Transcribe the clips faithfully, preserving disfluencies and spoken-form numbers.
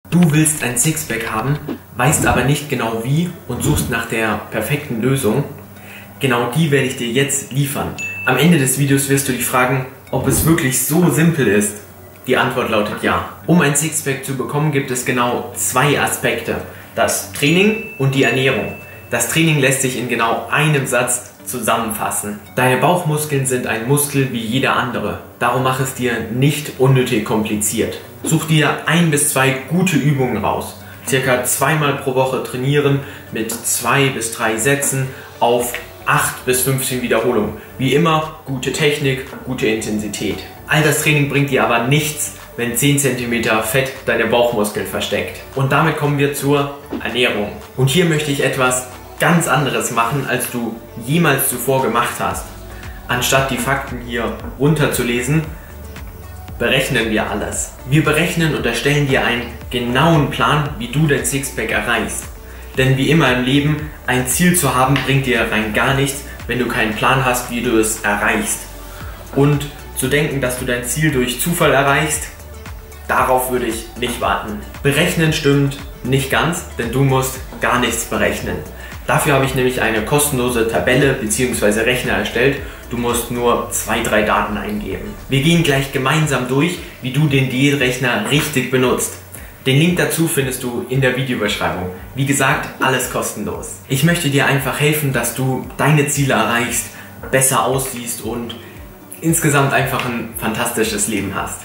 Du willst ein Sixpack haben, weißt aber nicht genau wie und suchst nach der perfekten Lösung. Genau die werde ich dir jetzt liefern. Am Ende des Videos wirst du dich fragen, ob es wirklich so simpel ist. Die Antwort lautet ja. Um ein Sixpack zu bekommen, gibt es genau zwei Aspekte. Das Training und die Ernährung. Das Training lässt sich in genau einem Satz zusammenfassen. Deine Bauchmuskeln sind ein Muskel wie jeder andere. Darum mach es dir nicht unnötig kompliziert. Such dir ein bis zwei gute Übungen raus. Circa zweimal pro Woche trainieren mit zwei bis drei Sätzen auf acht bis fünfzehn Wiederholungen. Wie immer, gute Technik, gute Intensität. All das Training bringt dir aber nichts, wenn zehn Zentimeter Fett deine Bauchmuskeln versteckt. Und damit kommen wir zur Ernährung. Und hier möchte ich etwas ganz anderes machen, als du jemals zuvor gemacht hast. Anstatt die Fakten hier runterzulesen, berechnen wir alles. Wir berechnen und erstellen dir einen genauen Plan, wie du dein Sixpack erreichst. Denn wie immer im Leben, ein Ziel zu haben, bringt dir rein gar nichts, wenn du keinen Plan hast, wie du es erreichst. Und zu denken, dass du dein Ziel durch Zufall erreichst, darauf würde ich nicht warten. Berechnen stimmt nicht ganz, denn du musst gar nichts berechnen. Dafür habe ich nämlich eine kostenlose Tabelle bzw. Rechner erstellt. Du musst nur zwei, drei Daten eingeben. Wir gehen gleich gemeinsam durch, wie du den Diätrechner richtig benutzt. Den Link dazu findest du in der Videobeschreibung. Wie gesagt, alles kostenlos. Ich möchte dir einfach helfen, dass du deine Ziele erreichst, besser aussiehst und insgesamt einfach ein fantastisches Leben hast.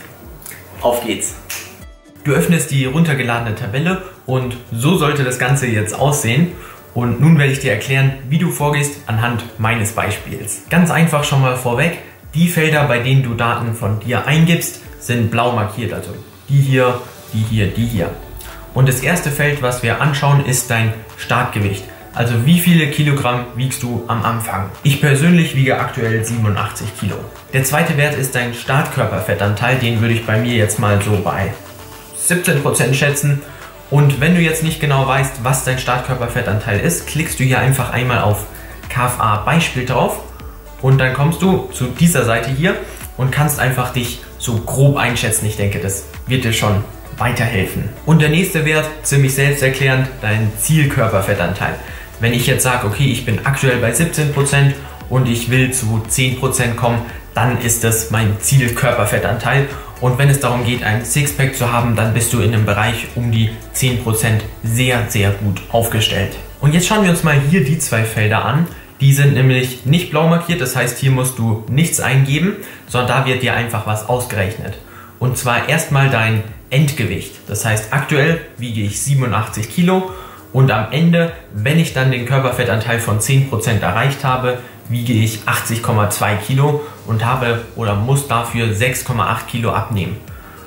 Auf geht's! Du öffnest die runtergeladene Tabelle und so sollte das Ganze jetzt aussehen. Und nun werde ich dir erklären, wie du vorgehst anhand meines Beispiels. Ganz einfach schon mal vorweg, die Felder, bei denen du Daten von dir eingibst, sind blau markiert. Also die hier, die hier, die hier. Und das erste Feld, was wir anschauen, ist dein Startgewicht. Also wie viele Kilogramm wiegst du am Anfang? Ich persönlich wiege aktuell siebenundachtzig Kilo. Der zweite Wert ist dein Startkörperfettanteil. Den würde ich bei mir jetzt mal so bei siebzehn Prozent schätzen. Und wenn du jetzt nicht genau weißt, was dein Startkörperfettanteil ist, klickst du hier einfach einmal auf K F A Beispiel drauf und dann kommst du zu dieser Seite hier und kannst einfach dich so grob einschätzen. Ich denke, das wird dir schon weiterhelfen. Und der nächste Wert, ziemlich selbsterklärend, dein Zielkörperfettanteil. Wenn ich jetzt sage, okay, ich bin aktuell bei siebzehn Prozent und ich will zu zehn Prozent kommen, dann ist das mein Zielkörperfettanteil. Und wenn es darum geht, ein Sixpack zu haben, dann bist du in einem Bereich um die zehn Prozent sehr, sehr gut aufgestellt. Und jetzt schauen wir uns mal hier die zwei Felder an. Die sind nämlich nicht blau markiert, das heißt, hier musst du nichts eingeben, sondern da wird dir einfach was ausgerechnet. Und zwar erstmal dein Endgewicht. Das heißt, aktuell wiege ich siebenundachtzig Kilo und am Ende, wenn ich dann den Körperfettanteil von zehn Prozent erreicht habe, wiege ich achtzig Komma zwei Kilo und habe oder muss dafür sechs Komma acht Kilo abnehmen.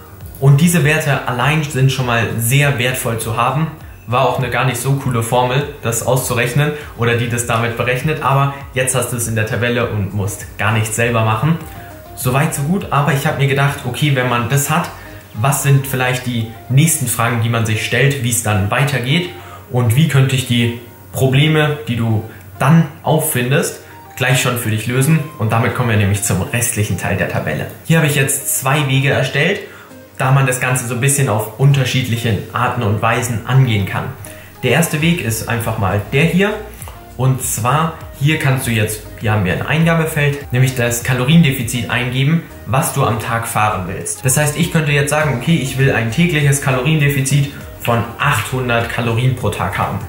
Und diese Werte allein sind schon mal sehr wertvoll zu haben. War auch eine gar nicht so coole Formel, das auszurechnen oder die das damit berechnet, aber jetzt hast du es in der Tabelle und musst gar nichts selber machen. Soweit so gut, aber ich habe mir gedacht, okay, wenn man das hat, was sind vielleicht die nächsten Fragen, die man sich stellt, wie es dann weitergeht und wie könnte ich die Probleme, die du dann auffindest, gleich schon für dich lösen und damit kommen wir nämlich zum restlichen Teil der Tabelle. Hier habe ich jetzt zwei Wege erstellt, da man das Ganze so ein bisschen auf unterschiedliche Arten und Weisen angehen kann. Der erste Weg ist einfach mal der hier und zwar hier kannst du jetzt, hier haben wir ein Eingabefeld, nämlich das Kaloriendefizit eingeben, was du am Tag fahren willst. Das heißt, ich könnte jetzt sagen, okay, ich will ein tägliches Kaloriendefizit von achthundert Kalorien pro Tag haben.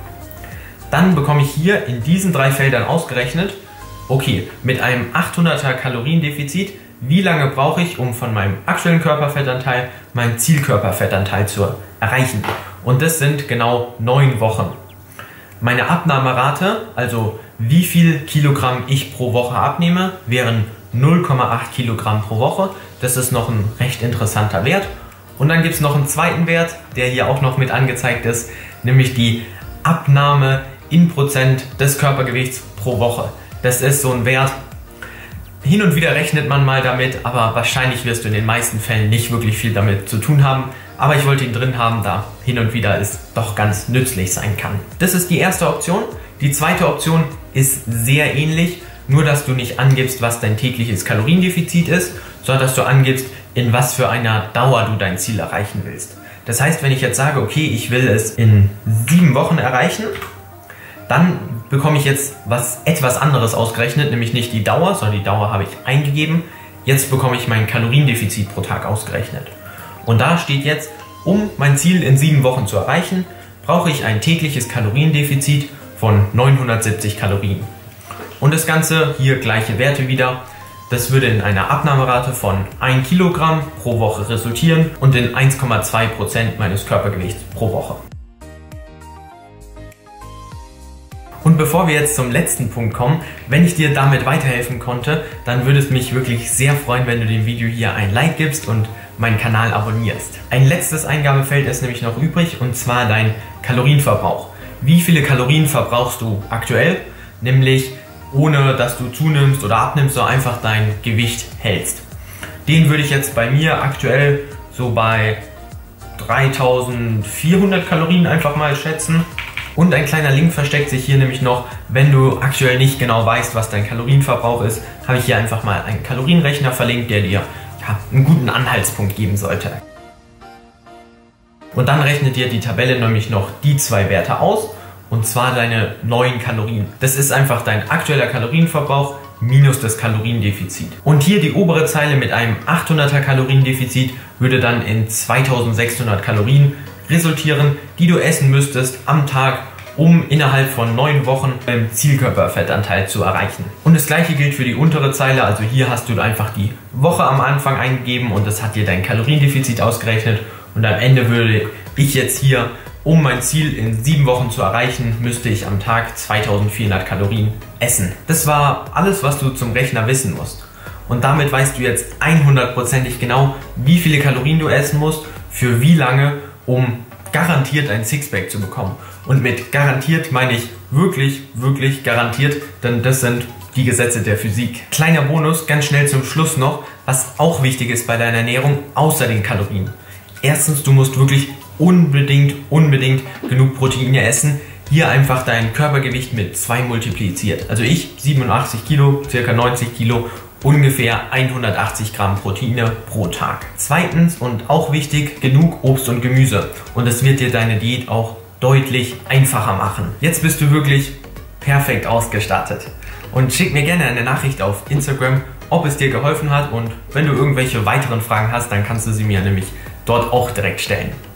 Dann bekomme ich hier in diesen drei Feldern ausgerechnet, okay, mit einem achthunderter Kaloriendefizit, wie lange brauche ich, um von meinem aktuellen Körperfettanteil meinen Zielkörperfettanteil zu erreichen? Und das sind genau neun Wochen. Meine Abnahmerate, also wie viel Kilogramm ich pro Woche abnehme, wären null Komma acht Kilogramm pro Woche. Das ist noch ein recht interessanter Wert. Und dann gibt es noch einen zweiten Wert, der hier auch noch mit angezeigt ist, nämlich die Abnahme in Prozent des Körpergewichts pro Woche. Das ist so ein Wert, hin und wieder rechnet man mal damit, aber wahrscheinlich wirst du in den meisten Fällen nicht wirklich viel damit zu tun haben. Aber ich wollte ihn drin haben, da hin und wieder es doch ganz nützlich sein kann. Das ist die erste Option. Die zweite Option ist sehr ähnlich, nur dass du nicht angibst, was dein tägliches Kaloriendefizit ist, sondern dass du angibst, in was für einer Dauer du dein Ziel erreichen willst. Das heißt, wenn ich jetzt sage, okay, ich will es in sieben Wochen erreichen, dann bekomme ich jetzt was etwas anderes ausgerechnet, nämlich nicht die Dauer, sondern die Dauer habe ich eingegeben. Jetzt bekomme ich mein Kaloriendefizit pro Tag ausgerechnet. Und da steht jetzt, um mein Ziel in sieben Wochen zu erreichen, brauche ich ein tägliches Kaloriendefizit von neunhundertsiebzig Kalorien. Und das Ganze, hier gleiche Werte wieder, das würde in einer Abnahmerate von ein Kilogramm pro Woche resultieren und in eins Komma zwei Prozent meines Körpergewichts pro Woche. Und bevor wir jetzt zum letzten Punkt kommen, wenn ich dir damit weiterhelfen konnte, dann würde es mich wirklich sehr freuen, wenn du dem Video hier ein Like gibst und meinen Kanal abonnierst. Ein letztes Eingabefeld ist nämlich noch übrig, und zwar dein Kalorienverbrauch. Wie viele Kalorien verbrauchst du aktuell? Nämlich ohne dass du zunimmst oder abnimmst, so einfach dein Gewicht hältst. Den würde ich jetzt bei mir aktuell so bei dreitausendvierhundert Kalorien einfach mal schätzen. Und ein kleiner Link versteckt sich hier nämlich noch, wenn du aktuell nicht genau weißt, was dein Kalorienverbrauch ist, habe ich hier einfach mal einen Kalorienrechner verlinkt, der dir ja, einen guten Anhaltspunkt geben sollte. Und dann rechnet dir die Tabelle nämlich noch die zwei Werte aus, und zwar deine neuen Kalorien. Das ist einfach dein aktueller Kalorienverbrauch minus das Kaloriendefizit. Und hier die obere Zeile mit einem achthunderter Kaloriendefizit würde dann in zweitausendsechshundert Kalorien resultieren, die du essen müsstest am Tag, um innerhalb von neun Wochen einen Zielkörperfettanteil zu erreichen. Und das gleiche gilt für die untere Zeile, also hier hast du einfach die Woche am Anfang eingegeben und das hat dir dein Kaloriendefizit ausgerechnet, und am Ende würde ich jetzt hier, um mein Ziel in sieben Wochen zu erreichen, müsste ich am Tag zweitausendvierhundert Kalorien essen. Das war alles, was du zum Rechner wissen musst. Und damit weißt du jetzt hundertprozentig genau, wie viele Kalorien du essen musst, für wie lange, um garantiert ein Sixpack zu bekommen. Und mit garantiert meine ich wirklich, wirklich garantiert, denn das sind die Gesetze der Physik. Kleiner Bonus, ganz schnell zum Schluss noch, was auch wichtig ist bei deiner Ernährung, außer den Kalorien. Erstens, du musst wirklich unbedingt, unbedingt genug Proteine essen. Hier einfach dein Körpergewicht mit zwei multipliziert. Also ich, siebenundachtzig Kilo, circa neunzig Kilo, ungefähr hundertachtzig Gramm Proteine pro Tag. Zweitens und auch wichtig, genug Obst und Gemüse. Und das wird dir deine Diät auch deutlich einfacher machen. Jetzt bist du wirklich perfekt ausgestattet. Und schick mir gerne eine Nachricht auf Instagram, ob es dir geholfen hat. Und wenn du irgendwelche weiteren Fragen hast, dann kannst du sie mir nämlich dort auch direkt stellen.